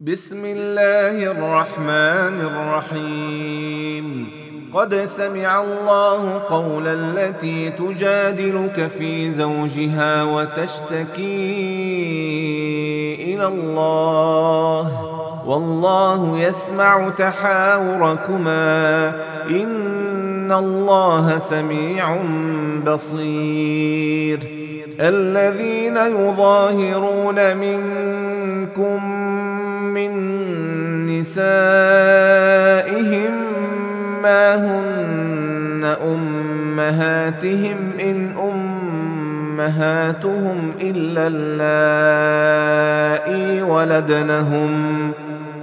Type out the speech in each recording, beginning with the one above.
بسم الله الرحمن الرحيم. قد سمع الله قول التي تجادلك في زوجها وتشتكي إلى الله والله يسمع تحاوركما إن الله سميع بصير. الذين يظاهرون منكم من نسائهم ما هن أمهاتهم إن أمهاتهم إلا اللائي ولدنهم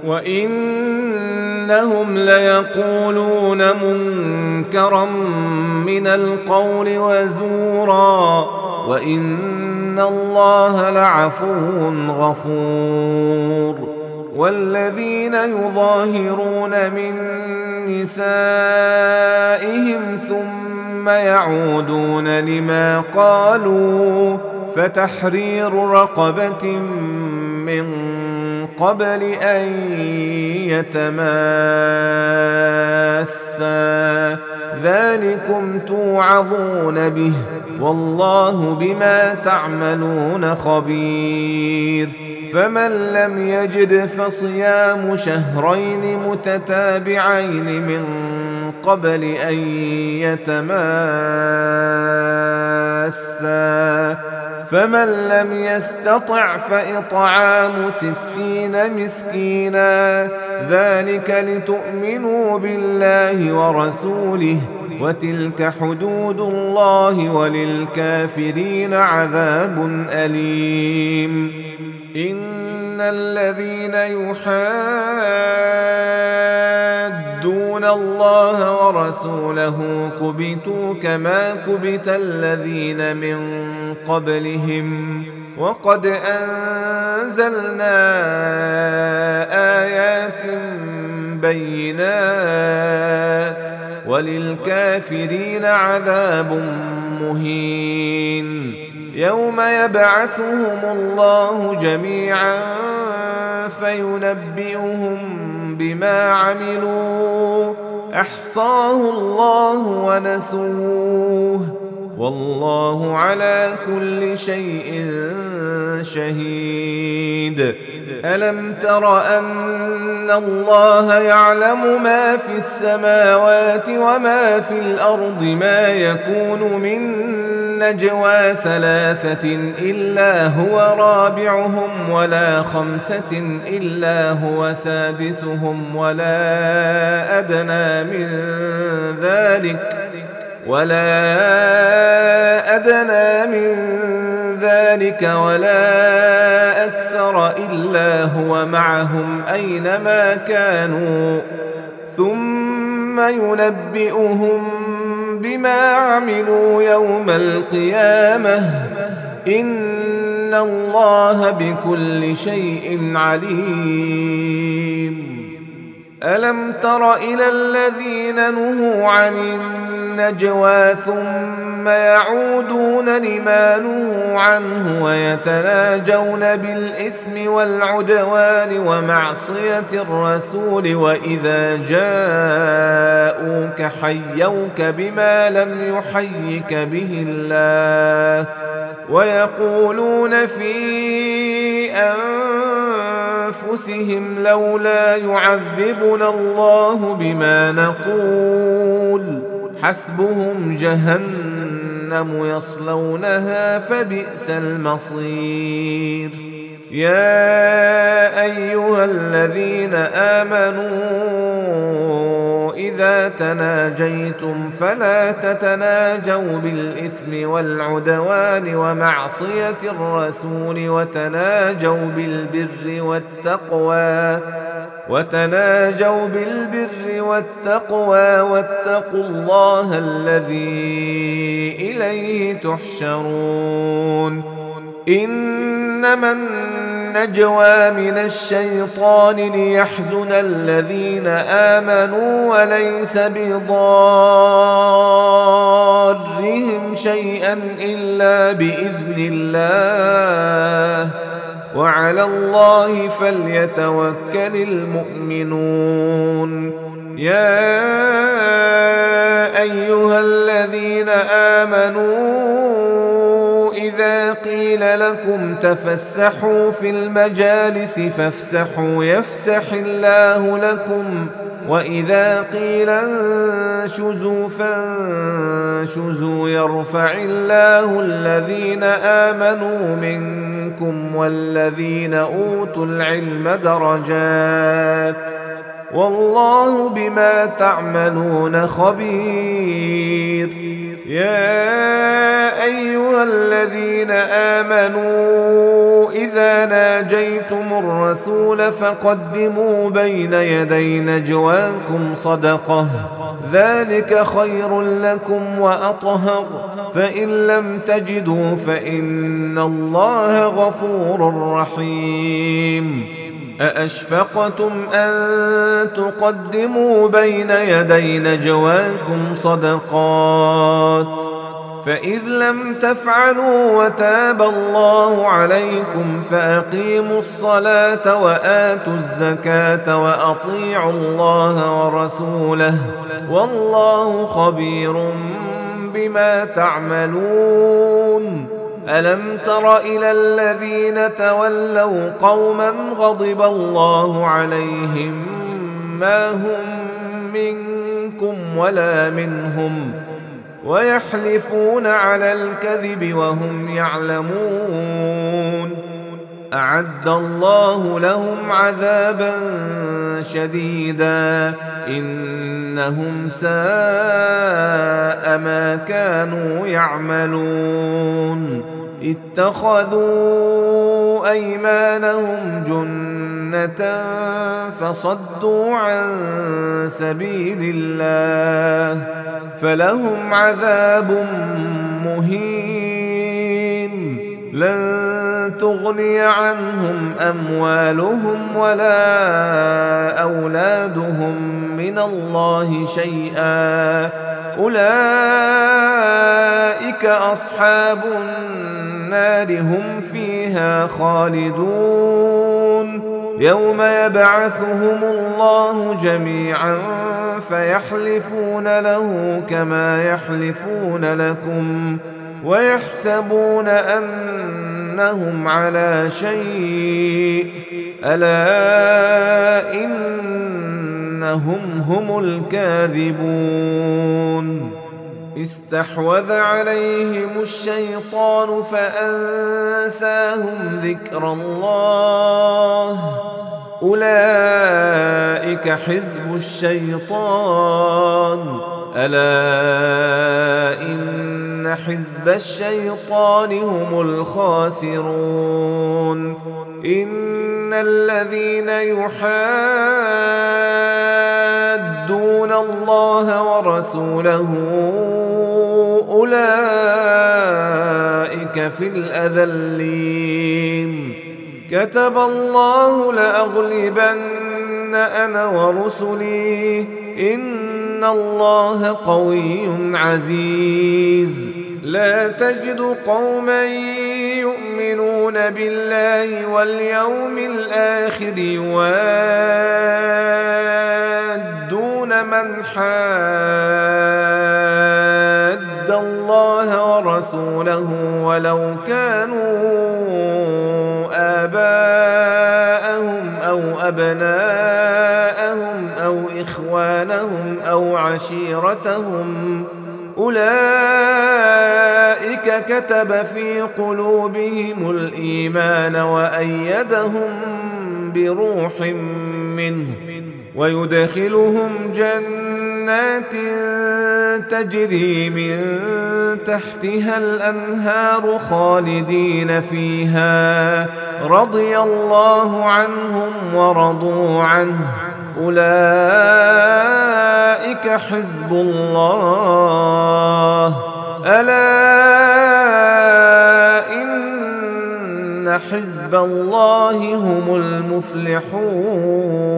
وإنهم ليقولون منكرا من القول وزورا وإن الله لعفو غفور. والذين يظاهرون من نسائهم ثم يعودون لما قالوا فتحرير رقبة من قبل أن يتماسا ذلكم توعظون به والله بما تعملون خبير. فمن لم يجد فصيام شهرين متتابعين من قبل أن يتماسا فمن لم يستطع فإطعام 60 مسكينا ذلك لتؤمنوا بالله ورسوله وتلك حدود الله وللكافرين عذاب أليم. إن الذين يحادون الله ورسوله كبتوا كما كبت الذين من قبلهم وقد أنزلنا آيات بينات وللكافرين عذاب مهين. يوم يبعثهم الله جميعا فينبئهم بما عملوا أحصاه الله ونسوه والله على كل شيء شهيد. ألم تر أن الله يعلم ما في السماوات وما في الأرض ما يكون من نجوى 3 إلا هو رابعهم ولا 5 إلا هو سادسهم ولا أدنى من ذلك ولا أكثر إلا هو معهم أينما كانوا ثم ينبئهم بما عملوا يوم القيامة إن الله بكل شيء عليم. ألم تر إلى الذين نهوا عن النجوى ثم يعودون لما نهوا عنه ويتناجون بالإثم والعدوان ومعصية الرسول وإذا جاءوك حيوك بما لم يحيك به الله ويقولون في أنفسهم لولا يعذبنا الله بما نقول حسبهم جهنم يصلونها فبئس المصير. يا أيها الذين آمنوا إذا تناجيتم فلا تتناجوا بالإثم والعدوان ومعصية الرسول وتناجوا بالبر والتقوى واتقوا الله الذي إليه تحشرون. إنما النجوى من الشيطان ليحزن الذين آمنوا وليس بضارهم شيئا إلا بإذن الله وعلى الله فليتوكل المؤمنون. يا أيها الذين آمنوا إذا قيل لكم تفسحوا في المجالس فافسحوا يفسح الله لكم، وإذا قيل انشزوا فانشزوا يرفع الله الذين آمنوا منكم والذين أوتوا العلم درجات، والله بما تعملون خبير. يا أيها الذين آمنوا إذا ناجيتم الرسول فقدموا بين يدي نجواكم صدقة، ذلك خير لكم وأطهر، فإن لم تجدوا فإن الله غفور رحيم. أأشفقتم أن تقدموا بين يدي نجواكم صدقات، فإذ لم تفعلوا وتاب الله عليكم فأقيموا الصلاة وآتوا الزكاة وأطيعوا الله ورسوله، والله خبير بما تعملون. ألم تر إلى الذين تولوا قوما غضب الله عليهم ما هم منكم ولا منهم ويحلفون على الكذب وهم يعلمون، أعد الله لهم عذابا شديدا إنهم ساء ما كانوا يعملون. اتخذوا أيمانهم جنة فصدوا عن سبيل الله فلهم عذاب مهين، لن تغني عنهم أموالهم ولا أولادهم من الله شيئا، أولئك أصحاب النار هم فيها خالدون. يوم يبعثهم الله جميعا فيحلفون له كما يحلفون لكم ويحسبون أنهم على شيء، ألا إنهم هم الكاذبون. استحوذ عليهم الشيطان فأنساهم ذكر الله، أولئك حزب الشيطان، ألا إن حزب الشيطان هم الخاسرون. إن الذين يحادون الله ورسوله أولئك في الأذلين، كتب الله لأغلبن أنا ورسلي إن الله قوي عزيز. لا تجد قوما يؤمنون بالله واليوم الآخر يوادون من حاد الله ورسوله ولو كانوا آباءهم أو أبناءهم أو إخوانهم أو عشيرتهم، أولئك كتب في قلوبهم الإيمان وأيدهم بروح منه ويدخلهم جنات تجري من تحتها الأنهار خالدين فيها، رضي الله عنهم ورضوا عنه، أولئك حزب الله، ألا إن حزب الله هم المفلحون.